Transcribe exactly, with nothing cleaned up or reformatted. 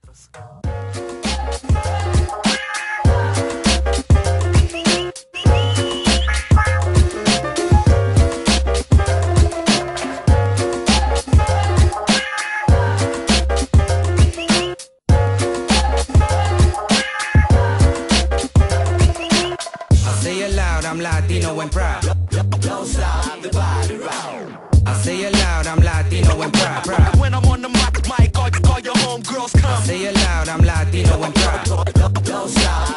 I'm Latino and proud. Don't stop the body round. I say it loud, I'm Latino and proud. proud. When I'm on the mic, mic, all, all your homegirls come. I say it loud, I'm Latino and proud. Don't stop.